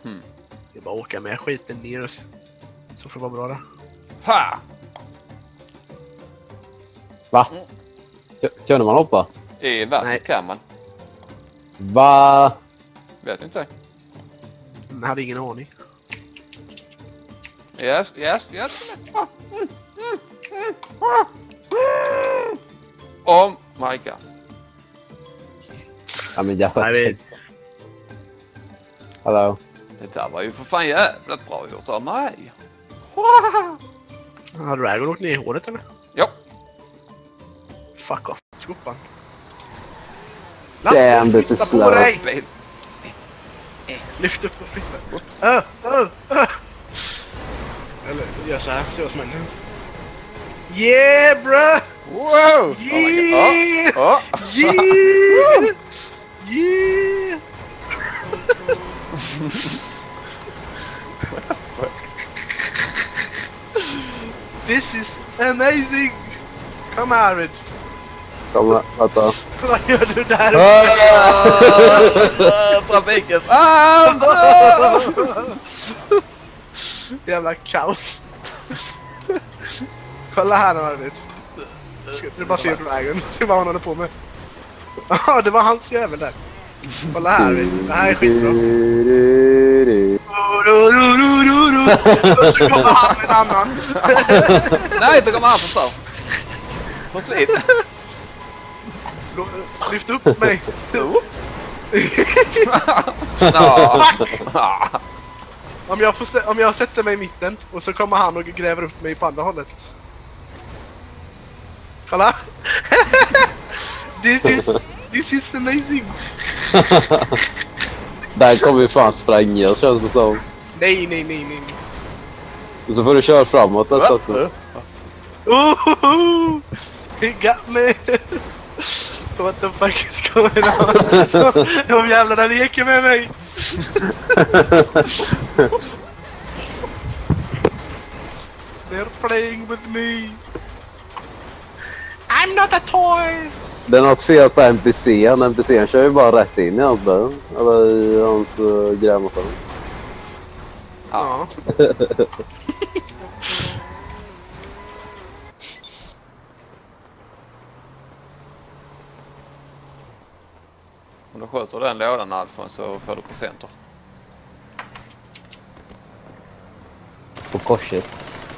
Jag bara åka med skiten ner och så får det vara bra där. Ha! Va? Kunde man hoppa? I vattnet kan man. Va? Vet inte. Jag hade ingen aning. Yes. Oh my god. Ja, men hjärtat. Nej, Hallå? Det där var ju för fan jävligt bra gjort av mig. Har Dragon åkt ner i håret eller? Ja. Fuck off, skopan. Damn, this is slow. Lyft upp och flytta. Eller gör så här, se vad som händer. Yeah, bruh! Wow! Yeah! Oh. Yeah! Yeah! This is amazing! Come Arvid! Kom, vänta. Vad gör du där? Trafiken! Jävla kaos. Kolla här nu Arvid. Ska du bara se Dragon? Se vad han håller på med. Ja, det var hans jävel där. Kolla här Arvid. Det här är skitbra. Och så kommer han med en annan. Nej, så kommer han förstå. Försvinn. Lyft upp mig. Om jag sätter mig i mitten och så kommer han och gräver upp mig på andra hållet. Kolla. This is amazing. Där kommer vi fan spränga, känns det som. Nej. Och så får du köra framåt ett sätt. He got me. What the fuck is going on? De jävlarna leker med mig. They're playing with me. I'm not a toy. Det är något fel på NPC:n. NPC:n kör ju bara rätt in i hans ben. Eller i hans grävmaskin. Ja. Om du skjuter den lådan Alfons så får du presenter. På korset.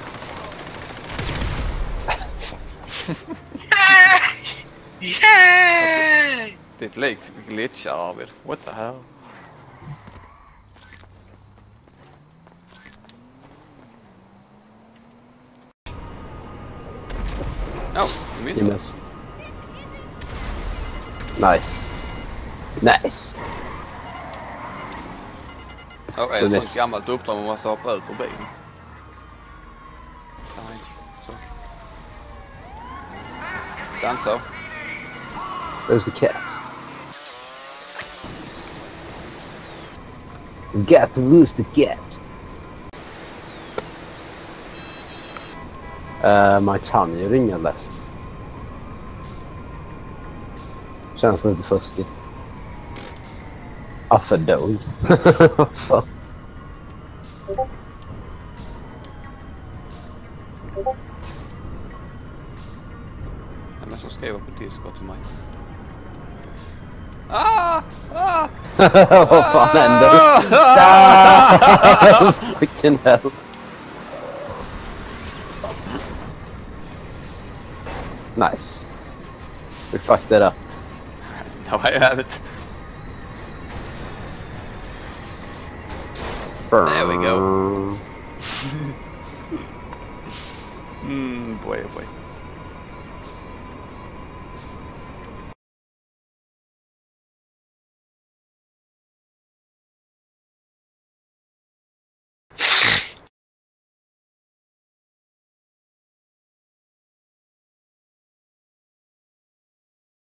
Yay! Ditt lik glitchar Arvid. What the hell? Du missade. Yes. Nice. Är det ett sånt gammalt uppdrag man måste hoppa ut ur bilen? Nej, så. Den så. There's the caps. You got to lose the caps. My tongue är ringandes. Känns lite fuskigt. Afferdoj. Vad fan? Men så skriver på Discord till mig. Vad fan händer? Fucking hell. Nice. We fucked it up. No, I haven't. There we go. Boy, oh boy.